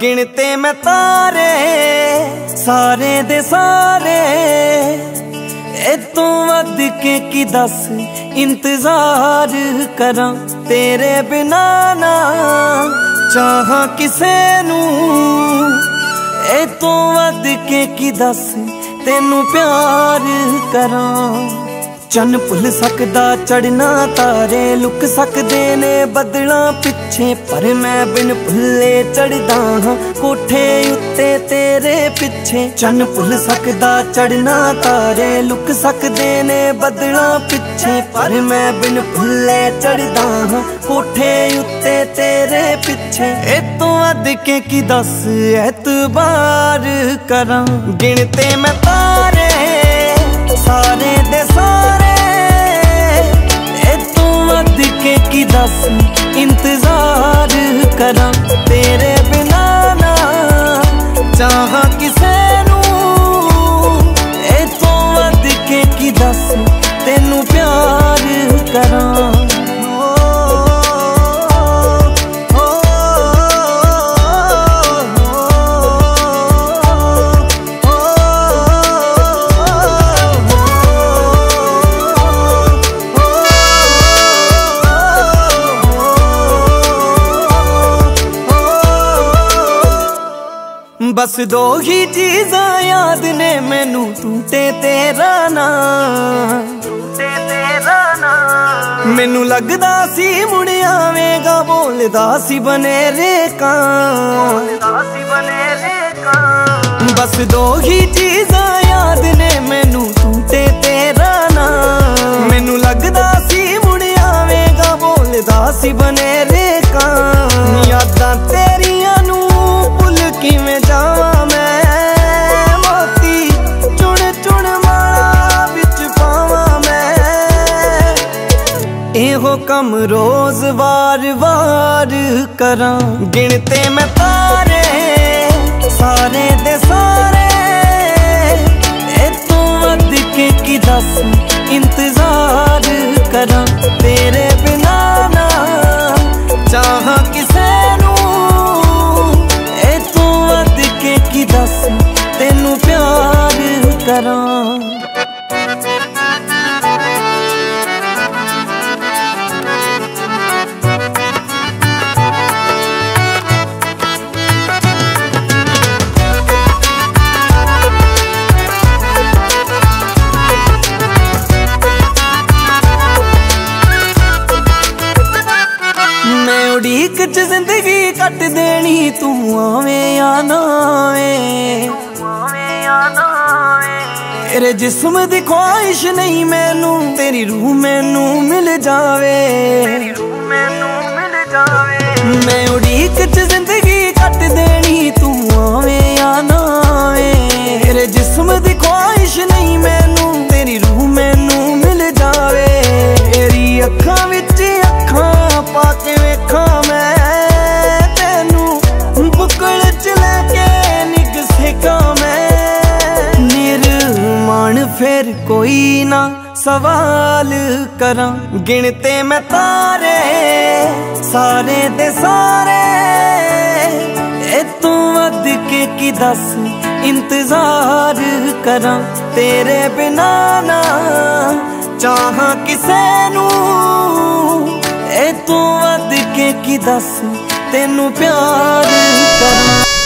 गिनते मैं तारे सारे दे सारे, ए तू वध के की दस इंतजार करा, तेरे बिना ना चाहा किसे नू, ए तू वध के की दस तेनू प्यार करा। चन भुल सकदा चढ़ना तारे, लुक सकदे ने बदलां पिछे, पर मैं बिन भुल्ले चढ़दा हां कोठे उत्ते तेरे पिछे। चन भुल सकदा चढ़ना तारे, लुक सकदे ने बदलां पिछे, पर मैं बिन भुल्ले चढ़दा हां कोठे उत्ते तेरे पिछे। ए तू वध के की दस एतबार करां, गिनते मैं तारे सारे दे सारे, ए तू वध के की दस इंतजार करा, तेरे बिना ना चाहा किसे नू, ए तू वध के की दस तेनू प्यार करा। बस दो ही चीज़ां याद ने मैनू, तू ते तेरा नाम। मैनू लगदा सी मुड़ आवेगा, बोलदा सी बनेरे कां। बस दो ही चीज़ां याद ने मैनू, तू ते तेरा नाम। मैनू लगदा सी मुड़ आवेगा, बोलदा सी बनेरे कां। यादां तेरियां नू भुल किवें जावां मैं, मोती चुन चुन माला विच पावां मैं। एहो कम रोज वार वार करां, गिनते मैं तारे सारे दे सारे, ए तू वध के की दस इंतजार करां, तेरे बिना ना चाहा किसे नू, ए तू वध के की दस तेनू प्यार करां। उड़ीक च जिंदगी कट देनी, तू आवे या ना आवे। तेरे जिस्म दी ख्वाहिश नहीं मैनू, तेरी रूह मैनू मिल जावे। मैं उड़ीक च जिंदगी कट देनी, तू आवे या ना आवे। तेरे जिस्म दी ख्वाहिश नहीं मैनू, तेरी रूह मैनू मिल जावे। तेरी अखां विच अखां पाके वेखां मैं तेनू, बुकल च लैके निग सेकां मैं। निर्माण फिर कोई ना सवाल करां, गिनते मैं तारे सारे दे सारे, ए तू वध के की दस इंतजार करां, तेरे बिना ना चाहा किसे नू, ए तू वध के की दस तेनू प्यार करां।